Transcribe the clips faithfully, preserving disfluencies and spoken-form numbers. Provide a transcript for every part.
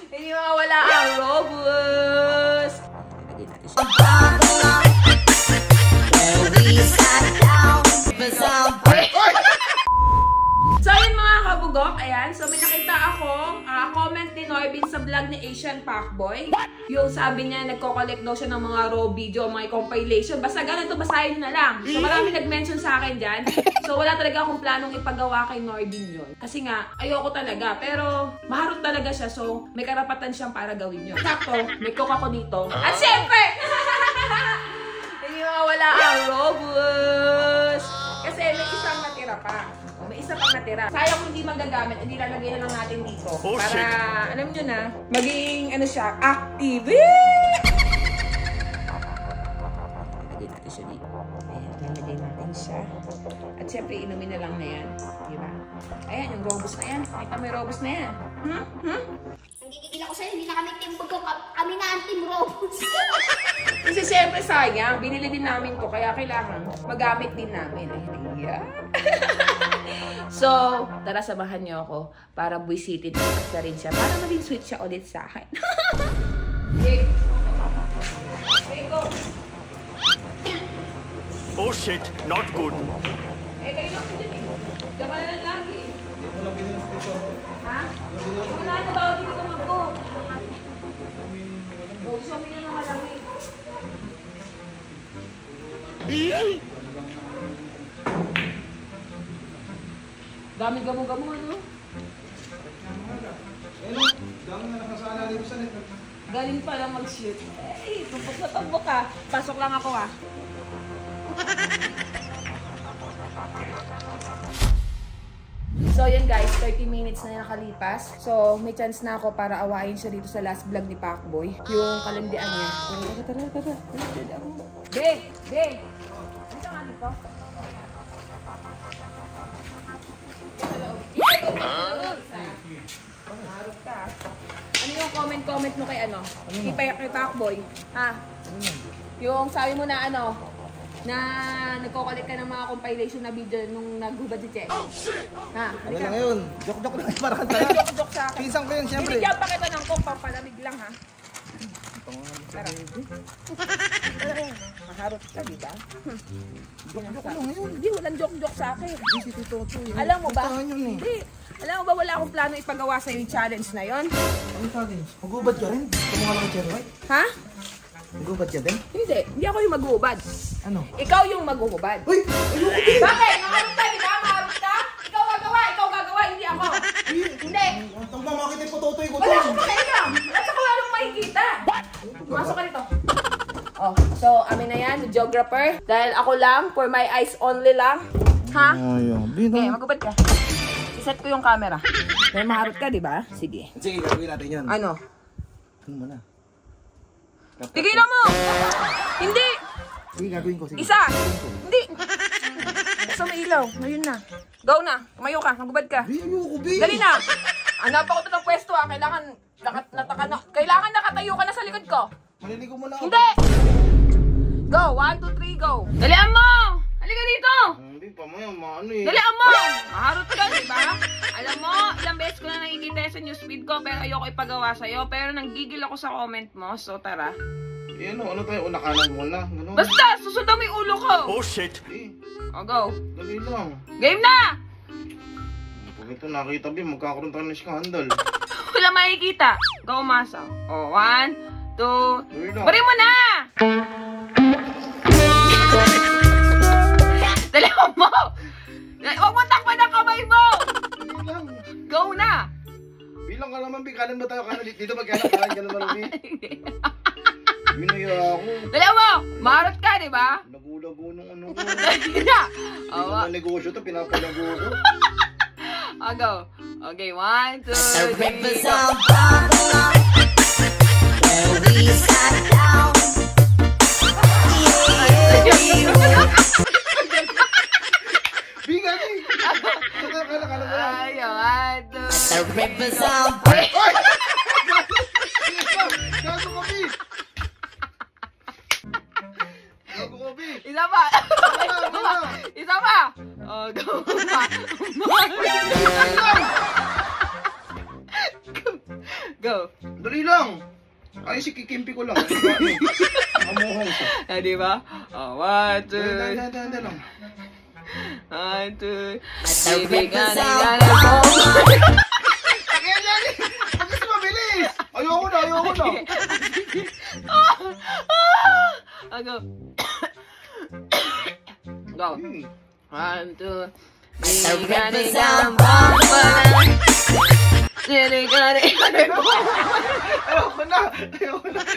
Hindi mawala ang Robust. Lagyan natin siya. So yun mga kabugok, ayan. So may nakita akong uh, comment ni Norbin sa vlog ni Asian Pacboy. Yung sabi niya, nagko-collect daw siya ng mga raw video, mga compilation. Basta ganito, basahin na lang. So marami nag-mention sa akin dyan. So wala talaga akong planong ipagawa kay Norbin yun. Kasi nga, ayoko talaga. Pero maharot talaga siya. So may karapatan siyang para gawin yun. Sakto, may cook ako dito. At syempre, hindi mawala ang Robust. Kasi may isang natira pa. May isa pang natira. Sayang kung hindi magagamit, hindi lalagay na lang natin dito. Oh, para, shit. Alam nyo na, maging, ano siya, active. Lagay natin siya dito. Ayan, lalagay natin siya. At syempre, inumin na lang na yan. Diba? Ayan, yung Robust na yan. Nakita mo yung Robust na yan. Hmm? Hmm? Nagigigil ako sa'yo, hindi na kami team Bugok. Kami na ang team Robust. Kasi syempre sayang, binili din namin to, kaya kailangan magamit din namin. Ay, yeah. So, tara samahan niyo ako para buwisitin na rin siya. Para maging sweet siya ulit sa akin. Okay. Okay, go. Oh shit, not good. Eh, kayo lang sila eh. Gama na lang lagi. Ha? Wala na ba? Hindi ko mag-go. Gusto mo yun ang malamig. Dami gamo-gamo, ano? Ano? Dami na nakasala dito sa net. Galing pa lang mag-shoot. Eh, tumpok na tumpok ka. Pasok lang ako, ah. So, yan guys. thirty minutes na nakalipas. So, may chance na ako para awayin siya dito sa last vlog ni Pacboy. Yung kalandian niya. Tara, tara, tara. Babe! Babe! Ano ka nga dito? Marot ka. Ano yung comment-comment mo kay ano? Kay, kay Pacboy? Ha? Yung sabi mo na ano? Na nagko-collect ka ng mga compilation na video nung naghubad si Che. Ha? Ano na ngayon? Joke-joke lang para kanta. Joke-joke sa akin. Pinsang ko yun, siyempre. Binigyan pa kita ng kong pampalamig lang, ha? Tara. Maharot ka, diba? Joke-joke lang ngayon. Hindi, walang joke-joke sa akin. Hindi, si Tito Toto. Alam mo ba? Hindi. Alam mo ba wala akong plano ipagawa sa yung challenge na yon? Ano challenge? Magubad ka rin? Tumunga lang Cherry White? Ha? Magubad ka din? Hindi. Hindi ako yung mag-uubad. Ano? Ikaw yung mag-uubad. Uy! Ayoko din! Bakit? Maharot ka, di ba? Maharot ka? Ikaw gagawa, ikaw gagawa, hindi ako. Hindi. Ang mamakit yung Pototoy ko Wala to. akong pakialam. At saka wala akong makikita. Pumasok ka nito. Oh, so amin na yan, the geographer. Dahil ako lang, for my eyes only lang. Ha? Ayun. Okay, magubad ka. Iset ko yung camera. May maharot ka, di ba? Sige. Sige, gagawin natin yun. Ano? Ano mo na? Tigilan mo! Hindi! Sige, gagawin ko. Sige. Isa! Hindi! Basta may ilaw. Ngayon na. Go na. Tumayo ka. Magubad ka. Bi, ayoko, Bi. Dali na! Hanap ako ito ng pwesto ha. Kailangan, nakat, nataka na, kailangan nakatayo ka na sa likod ko. Maliligo mo lang. Hindi! Go! One, two, three, go! Dalian mo! Halika dito! Hindi pa mo yan, maano eh. Dalian mo! Maharot ka, di ba? Alam mo, ilang beses ko na nakikita sa newsfeed ko pero ayoko ipagawa sa'yo. Pero nanggigil ako sa comment mo. So, tara. Eh, ano, ano tayo? Unakanan mo na. Ganun. Basta! Susundan mo yung ulo ko! Oh shit. Eh, O, go! dali lang. Game na! Pag ito nakita, Bi, magkakaroon tayo ng skandal. Wala makikita. Go, Masa. O, one, two, Dali lang. bari mo na! Dali mo! Huwag mo takpan ang kamay mo! Dali lang. Go na! Bilang ka naman, Bi. Kanan ba tayo? Kanan dito ba kanan? Kanan ka naman, Bi. Minuya ako. Dali mo! Marot ka, di ba? Nagulago nung ano ko. Dali na! Hindi O, naman negosyo to, pinapalago ko. o, go. Okay, one, two, three, go. Bigat eh! Kala, kala, kala mo lang. Ay, one, two, three. Gago ka, Bi! Gago ka, Bi! Isa pa! Wala, wala. Isa pa! O, go. Go. Dali lang. Ay, si kikimpi ko lang. Mamuhong siya. Ah, di ba? Oh, one, two. Dali, dali, dali lang. One, two. Kaibigan, kaibigan mo. Kaya yan eh. Bakit mabilis? Ayoko na, ayoko na. Ah, go. Go. Hmm. One, two. Kaibigan, kaibigan mo. Kaibigan, kaibigan mo. Ayoko na, ayoko na.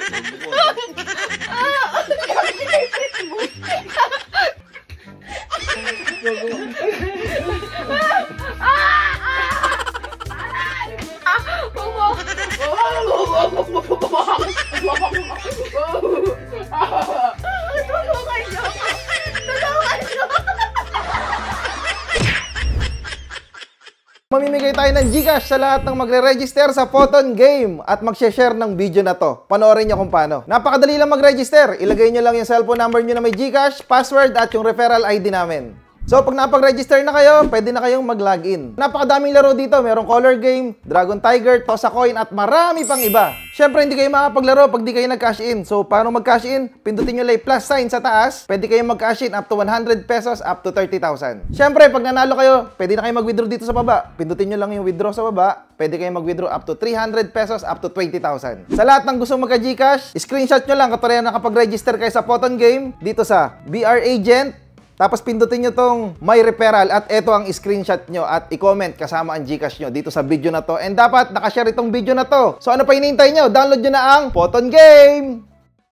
Mamimigay tayo ng GCash sa lahat ng magre-register sa Photon Game at mag-share ng video na to. Panoorin nyo kung paano. Napakadali lang mag-register. Ilagay nyo lang yung cellphone number nyo na may GCash, password at yung referral I D namin. So, pag napag-register na kayo, pwede na kayong mag-login. Napakadaming laro dito. Merong Color Game, Dragon Tiger, Toss a Coin, at marami pang iba. Siyempre, hindi kayo makapaglaro pag di kayo nag-cash in. So, paano mag-cash in? Pindutin nyo lang yung plus sign sa taas. Pwede kayong mag-cash in up to one hundred pesos, up to thirty thousand. Siyempre, pag nanalo kayo, pwede na kayong mag-withdraw dito sa baba. Pindutin nyo lang yung withdraw sa baba. Pwede kayong mag-withdraw up to three hundred pesos, up to twenty thousand. Sa lahat ng gusto magka-GCash, screenshot nyo lang katulad na nakapag-register kayo sa Photon Game dito sa B R Agent. Tapos pindutin nyo tong My Referral at ito ang screenshot nyo at i-comment kasama ang GCash nyo dito sa video na to. And dapat nakashare itong video na to. So ano pa hinihintay nyo? Download nyo na ang Photon Game!